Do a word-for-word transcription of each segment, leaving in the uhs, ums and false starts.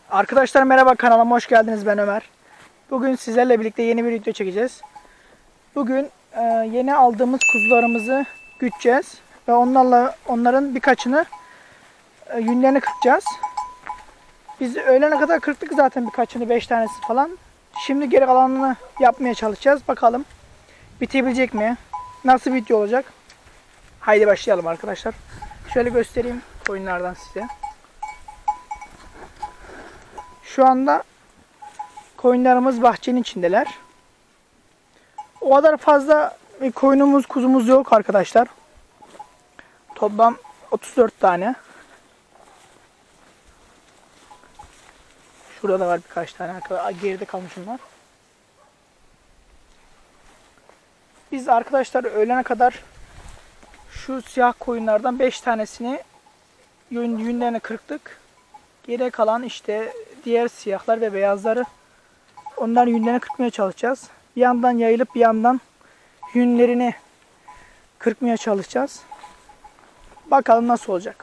Arkadaşlar merhaba, kanalıma hoş geldiniz. Ben Ömer. Bugün sizlerle birlikte yeni bir video çekeceğiz. Bugün e, yeni aldığımız kuzularımızı güteceğiz ve onlarla onların birkaçını e, yünlerini kırpacağız. Biz öğlene kadar kırptık zaten birkaçını, beş tanesi falan. Şimdi geri kalanını yapmaya çalışacağız. Bakalım bitebilecek mi? Nasıl video olacak? Haydi başlayalım arkadaşlar. Şöyle göstereyim koyunlardan size. Şu anda koyunlarımız bahçenin içindeler. O kadar fazla bir koyunumuz, kuzumuz yok arkadaşlar. Toplam otuz dört tane. Şurada da var birkaç tane. Geride kalmış bunlar. Biz arkadaşlar öğlene kadar şu siyah koyunlardan beş tanesini yün, yünlerini kırptık. Geriye kalan işte diğer siyahlar ve beyazları, onların yünlerini kırpmaya çalışacağız. Bir yandan yayılıp bir yandan yünlerini kırpmaya çalışacağız. Bakalım nasıl olacak.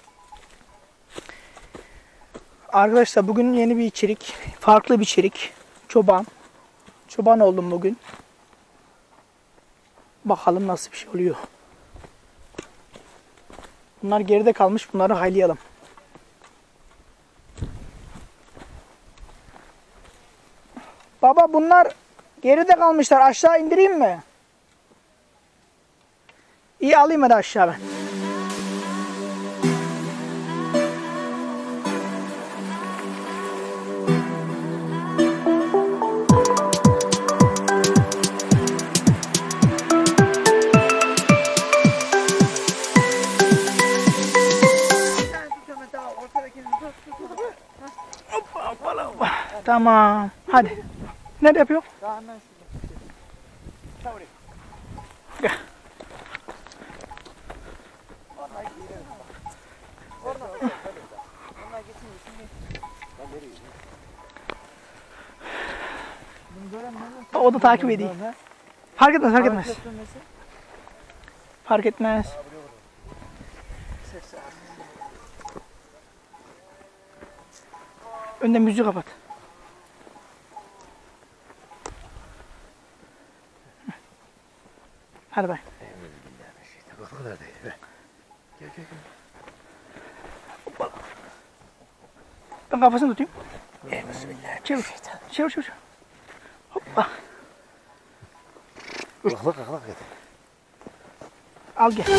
Arkadaşlar bugün yeni bir içerik, farklı bir içerik. Çoban. Çoban oldum bugün. Bakalım nasıl bir şey oluyor. Bunlar geride kalmış, bunları haylayalım. Baba bunlar geride kalmışlar. Aşağı indireyim mi? İyi, alayım hadi aşağı ben. Hoppa, hoppa, hoppa. Tamam. Hadi. Nerede yapıyor? Daha hemen şurada. Gel. Vallahi girelim. Orada. Onlar gitsin gitsin. Ben nereye gideyim? Bunu gören ne? O da takip edeyim. Fark etmez, fark etmez. Fark Fark etmez. Önden müziği kapat. Hadi bay. O kadar değil be. Gel gel gel. Hoppala. Ben kafasını tutayım. Bismillah. Çevir. Çevir çevir. Hoppa. Kalk kalk kalk. Al gel.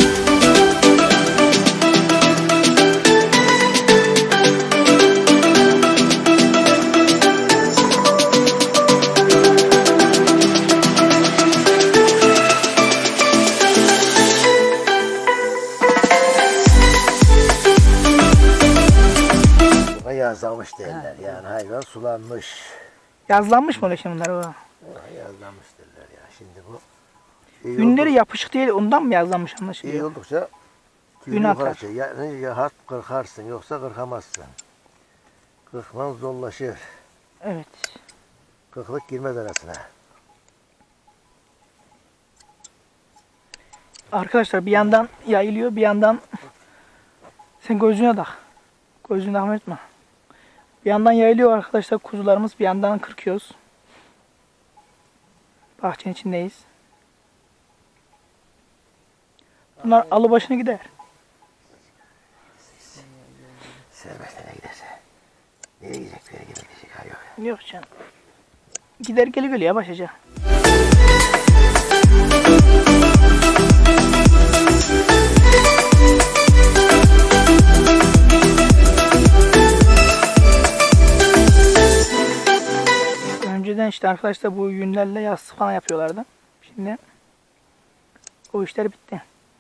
Yazlanmış derler yani, hayvan sulanmış. Yazlanmış mı öyle şimdi bunlar? O? Yazlanmış derler ya. Şimdi bu Yünleri yapışık değil, ondan mı yazlanmış anlaşılıyor? İyi oldukça Yün atar. Yani ya hart kırkarsın yoksa kırkamazsın. Kırkman zorlaşır. Evet. Kırklık girmez arasına. Arkadaşlar bir yandan yayılıyor, bir yandan sen gözüne tak. Gözüne takma etme. Bir yandan yayılıyor arkadaşlar kuzularımız, bir yandan kırkıyoruz. Bahçenin içindeyiz. Bunlar alı başına gider. Serbest nereye giderse. Nereye gidecek, bir yere gidecek. Ha yok. Yok canım. Gider geli geliyor başaca. Önceden işte arkadaşlar bu yünlerle yastık falan yapıyorlardı. Şimdi o işler bitti.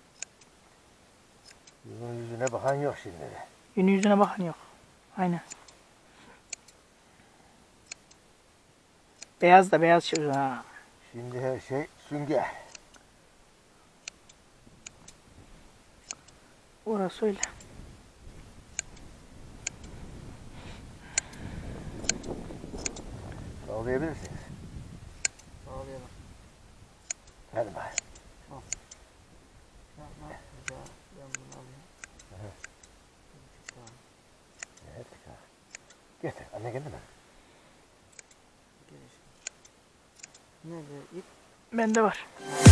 Yüzün yüzüne bakan yok şimdi. Yünü yüzüne bakan yok. Aynen. Beyaz da beyaz çıkıyor ha. Şimdi her şey sünger. Orası öyle. Sağlayabilirsiniz. Sağlayalım. Hadi bak. Yapma. Güzel. Ben bunu alayım. Evet. Getir. Anne geldi mi? Nerede ip? Bende var.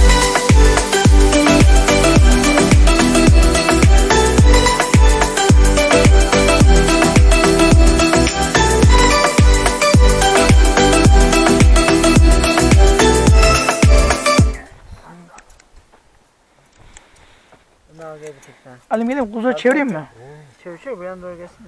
Ne olacak bir tek sen? Alim gelin kuzuyu çevireyim mi? Çevir çevir bu yana doğru gelsin de.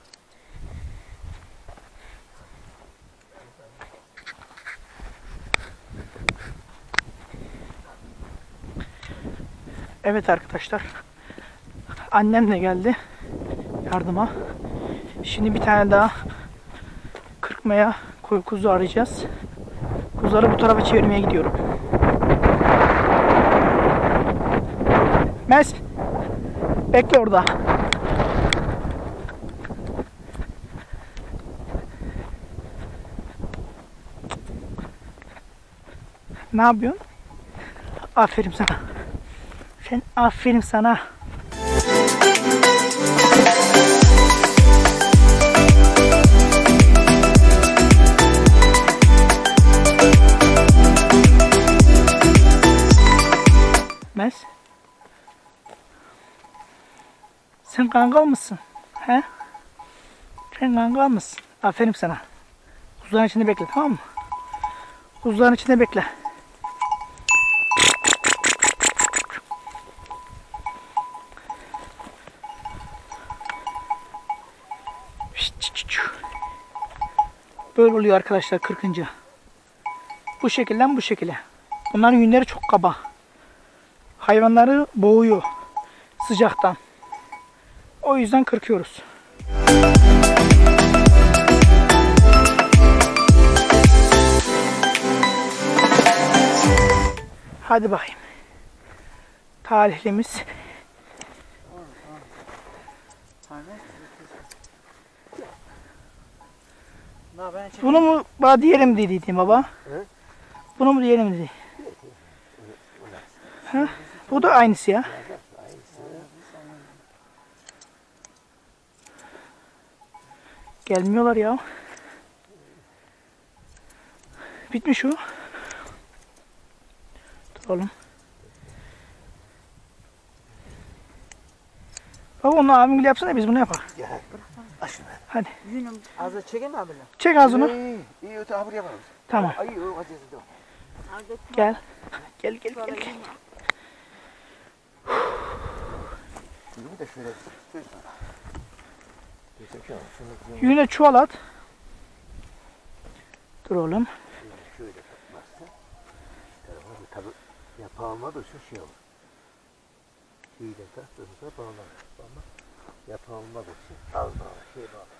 Evet arkadaşlar. Annem de geldi yardıma. Şimdi bir tane daha kırpmaya koyu kuzu arayacağız. Kuzuları bu tarafa çevirmeye gidiyorum. Mes. Bekle orada. Ne yapıyorsun? Aferin sana. Sen aferin sana. Mes. Sen kangal mısın? He? Sen kangal mısın? Aferin sana. Kuzuların içinde bekle, tamam mı? Kuzuların içinde bekle. Böyle oluyor arkadaşlar kırkıncı. Bu şekilden bu şekilde. Bunların yünleri çok kaba. Hayvanları boğuyor sıcaktan. O yüzden kırkıyoruz. Hadi bakayım. Talihlimiz. Bunu mu bana diyelim dediydin baba? He? Bunu mu diyelim dedi? Ha? Bu da aynısı ya. Gelmiyorlar ya. Bitmiş o. Dur oğlum. Baba onu abim bile yapsana, biz bunu yapalım. Gel. Aç şunu. Hadi. Yünüm azı çekeyim mi abiyle? Çek ağzını. İyi, iyi öte hamur yapalım. Tamam. Ay, o acısı da. Gel. Gel gel gel. gel. Bunu da şöyle tut sana. Çekiyorum. Şunu Yüne çuval at. Dur oğlum. şöyle tutmazsa. Tarafına bir tabi yapağıma da şu şey olur. İyi de taktığımızda bağlar. Ama yapağıma da şey. Az daha şey bağlar.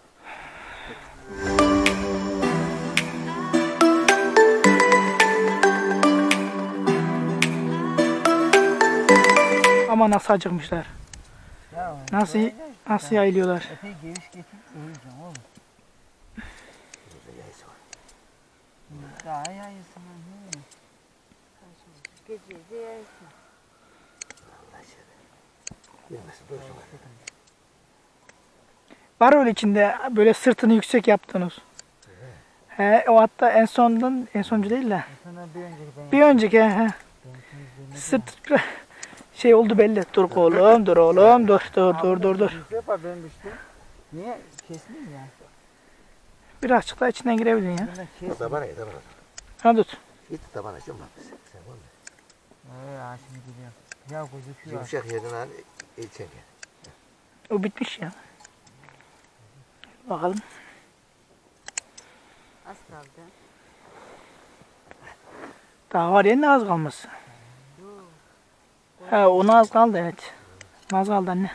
Ama nasıl acıkmışlar. Ya, Nasıl nasıl yayılıyorlar. epey geviş getir. Öleceğim oğlum. Burada yayısı var. Daha yayılsın. Gece de yersin. Allah şöyle. Yemesi dursun. Var öyle içinde böyle sırtını yüksek yaptınız. He, o hatta en sondan en sonuncu değil de. Sana bir önceki ben Bir önceki he. Sırt şey oldu belli. Dur oğlum, dur oğlum, dur dur dur dur dur. Bir yapar benim düştüm. Niye kesmeyeyim ya? Birazcık daha içinden girebilin ya. Ben kes. Tabana ye tabana. Ha tut. Git tabana cımla bizi. Sen bunu. Evet ha şimdi gidiyorum. Ya gözüküyor. Yumuşak yerden al. El çeker. O bitmiş ya. Bakalım. Az kaldı. Daha var ya, ne az kalması. Ha, ona az kaldı evet. Az kaldı anne.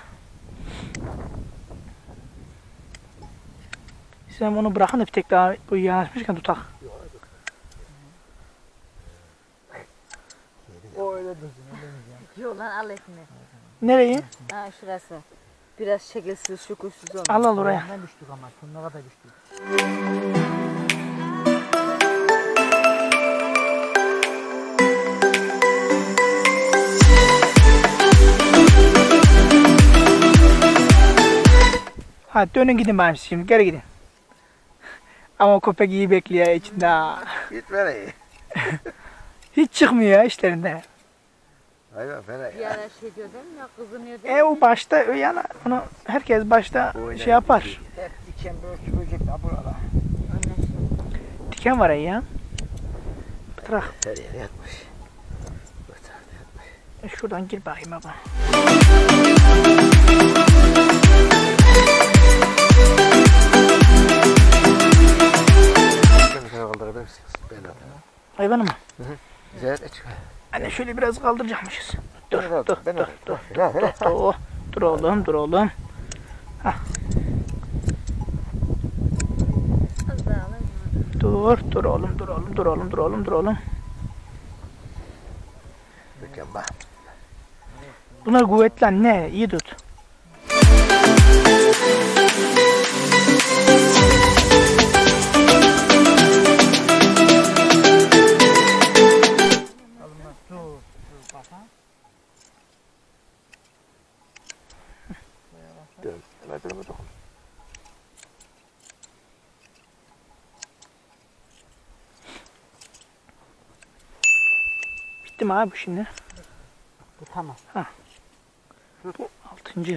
Sen onu bırakın da bir tek daha bu yanaşmışken tutak. O öyle dursun. Öyle diyeceğim. Yok lan al ekmeği. Nereyi? Ha şurası. Biraz şekilsiz şukursuz olmuş. Al al oraya. Ayağından düştük ama. Şunlara da düştük. Hadi dönün gidin bari şimdi, geri gidin. Ama köpek iyi bekliyor içinde. ha. Gitme ne? Hiç çıkmıyor ya işlerinde. Hayvan fena Bir ya. ara şey diyor değil mi ya kızınıyor değil E mi? o başta yani onu herkes başta şey yapar. Hep diken börtü böcekler burada. Diken var ya. Bırak. Her yere yatmış. Bu tarafta yatmış. Şuradan gir bakayım abi. Beni sana kaldırabilir misiniz? Ben atarım. Hayvanı mı? Güzel çık. Anne şöyle biraz kaldıracakmışız. Dur Ben dur atarım, ben dur atarım. dur. Hele hele. Dur, dur oğlum dur oğlum. Az daha alayım mı? Dur dur oğlum dur oğlum dur oğlum dur oğlum dur oğlum. Mükemmel. Bunlar kuvvetli anne iyi tut. Alınmaz. Dur. Dur bakalım. Dön. Ayaklarıma dokun. Bitti mi abi bu şimdi? Bu tamam. Bu altıncı.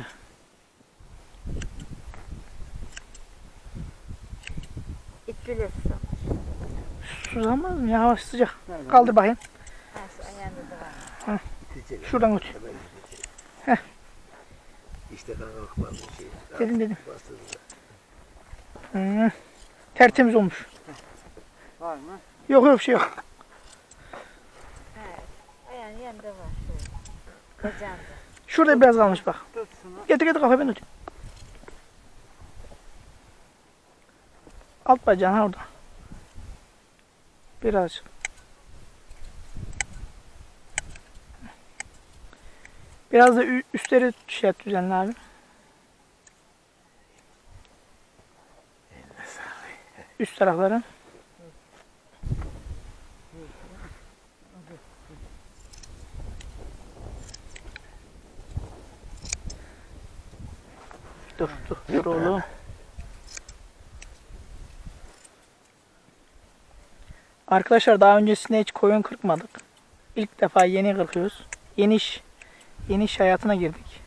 İt bilirsin. Suzamaz mı ya hava sıcak. Kaldır bakayım. Ha şu ayağında da var. Şuradan götür. Heh. İşte kan kalkmaz bir şey. Dedim dedim. Bastırdı. Hı. Tertemiz olmuş. Var mı? Yok yok bir şey yok. Evet. Ayağın yanında var. Şöyle. Bacağında. Şurada biraz kalmış bak. Tut şunu. Getir getir kafayı ben tutayım. Alt bacağın ha orada. Birazcık. Biraz da ü- üstleri şey yap, düzenle abi. Üst tarafları. Dur dur dur oğlum. Arkadaşlar daha öncesinde hiç koyun kırpmadık. İlk defa yeni kırkıyoruz. Yeni iş, yeni iş hayatına girdik.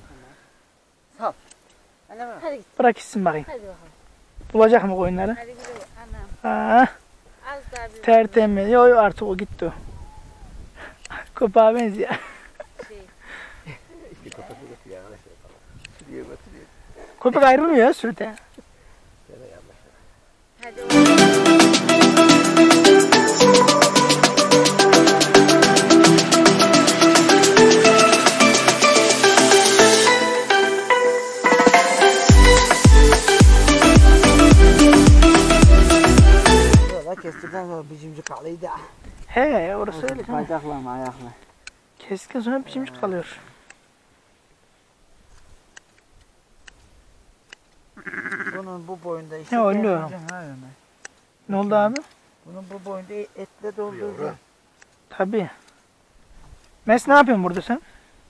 Öyle mi? Hadi git. Bırak gitsin bakayım. Hadi bakalım. Bulacak mı koyunları? Hadi gidelim. Anam. Aa, Az daha bir tertemiz. Yo yo artık o gitti o. Kopağa benziyor. şey. İşte kafası götürüyor arkadaşlar. Sürüyor götürüyor. Köpek ayrılmıyor ya sürüte. Fena yanlış. Hadi oğlum. Böyle kestikten sonra biçimci kalıydı. He orası öyle değil mi? Bacakla mı ayakla? Keskin sonra biçimci kalıyor. Bunun bu boyunda işte. Ne oldu? dolduracaksın ha Ömer. Ne oldu abi? Bunun bu boyunda etle dolduracaksın. Tabii. Mes ne yapıyorsun burada sen?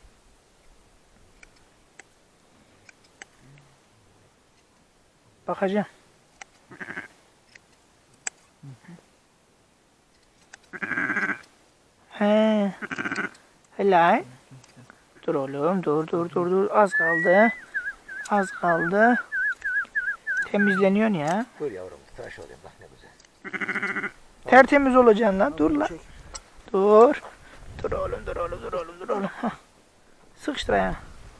Bakacağım. He. Helal. Dur oğlum dur dur dur dur. Az kaldı. Az kaldı. Temizleniyorsun ya. Dur yavrum tıraş olayım bak ne güzel. Tertemiz olacaksın lan. Dur lan. Çek. Dur. Dur oğlum dur oğlum dur oğlum dur oğlum. Hah. Sıkıştır ayağını.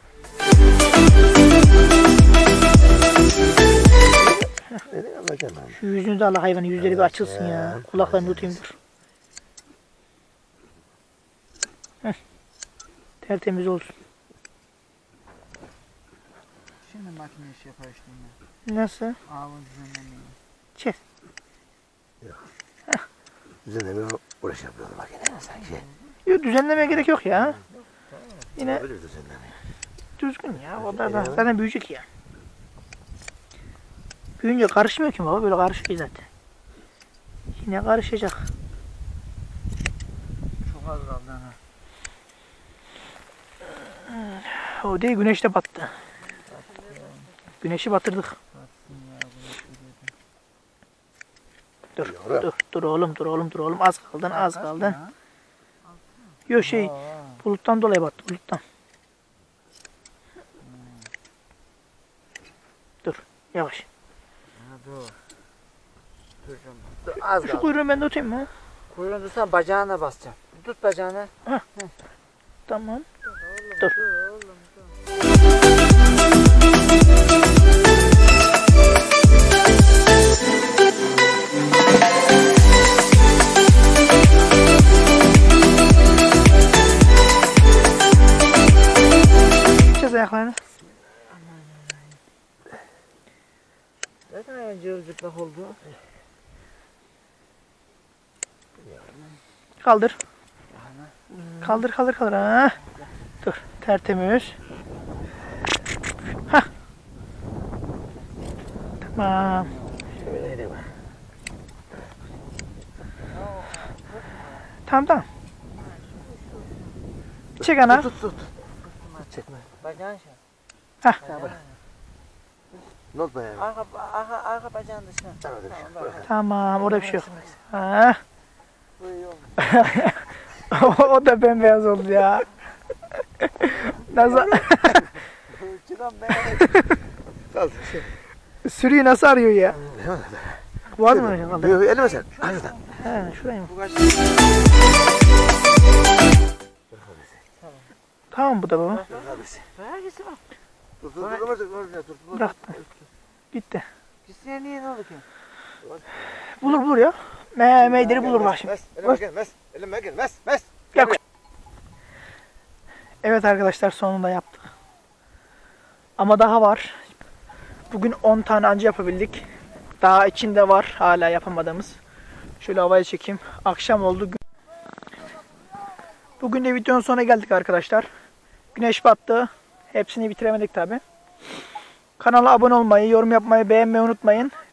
Nereye alacaksın abi? Şu yüzünü de al hayvanın yüzleri bir Evet açılsın ya. ya. Kulaklarını tutayım dur. Heh. Tertemiz olsun. Şimdi makine iş yapar işte yine. Nasıl? Avın düzenlemeyi. Düzenleme uğraş yapıyordu makine sanki. Yok düzenlemeye gerek yok ya. Yine Yapabilir düzenleme. düzgün ya. O da da zaten büyüyecek ya. Büyüyünce karışmıyor ki baba. Böyle karışıyor zaten. Yine karışacak. Çok az kaldı ha. O değil güneş de battı. Güneşi batırdık. Batsın ya, güneş geliyordu. Dur, Yavrum. dur, dur oğlum, dur oğlum, dur oğlum. Az kaldın, az Kaç kaldın. ya? Yok şey, Aa, buluttan dolayı battı, buluttan. Dur, yavaş. ha, dur. Dur canım. Dur, az Şu kaldı. kuyruğu ben de tutayım mı? Kuyruğunu tutsan bacağına basacağım. Tut bacağını. Tamam. Dur. Dur. Dur oğlum dur. Çöz ayaklarını. Zaten ayağın cırcıplak oldu. Kaldır. Kaldır, kaldır, kaldır. Ha. Dur, tertemiz. Hah. Tamam. Şöyle de var. Tamam, tamam. Çek ana. Tut tut. Çekme. Bacağın şey. Hah. Tamam bırak. Ne oldu ya? Arka, arka, arka bacağın dışına. Tamam öyle bir şey. Tamam, bırak. Tamam, orada bir şey yok. Ha. Bu iyi olmuş. O da bembeyaz oldu ya. Nasıl Çıkan ben. Kaldı. sürüyü nasıl arıyor ya? Var mı öyle kaldı? Yok elime sen. Hadi. He, şuraya mı? Bu kaç? Tamam bu da baba. Ver gitsin bak. Dur dur dur dur dur dur. Bıraktım. Bitti. Gitsin ya niye ne oldu ki? Bulur bulur ya. Me meyderi bulur bak şimdi. Mes, elime gel, mes, elime gel, mes, mes. Gel. Evet arkadaşlar sonunda yaptık. Ama daha var. Bugün on tane anca yapabildik. Daha içinde var hala yapamadığımız. Şöyle havaya çekeyim. Akşam oldu. Bugün de videonun sonuna geldik arkadaşlar. Güneş battı. Hepsini bitiremedik tabi. Kanala abone olmayı, yorum yapmayı, beğenmeyi unutmayın.